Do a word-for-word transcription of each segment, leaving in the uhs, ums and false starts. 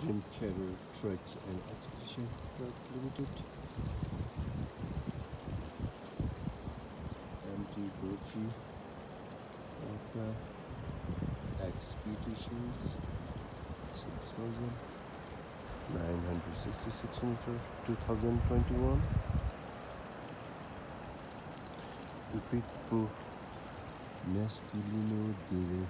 Dream Carrier Treks and Expedition Private Limited, M T Gucci Aircraft Expeditions six thousand nine hundred sixty-six meter twenty twenty-one. Gruppo Masculino delle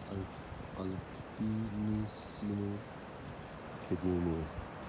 Alpinissimo Academy.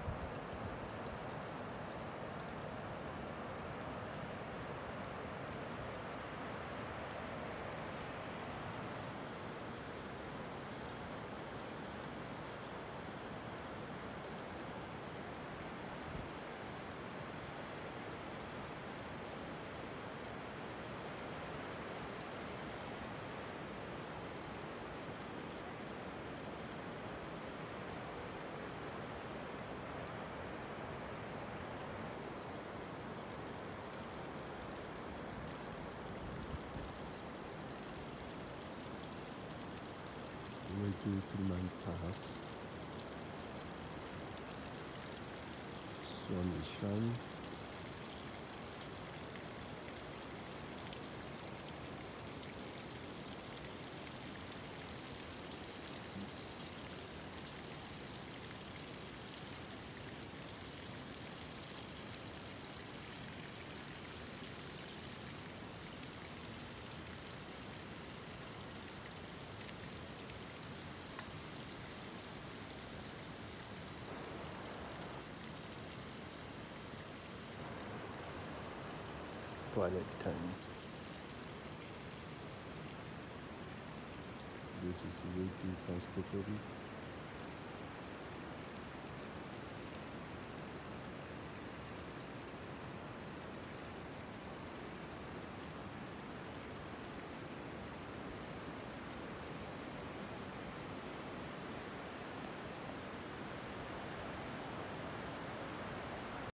Reggimentas. Sun is shining. Toilet time. This is way too conspiratory.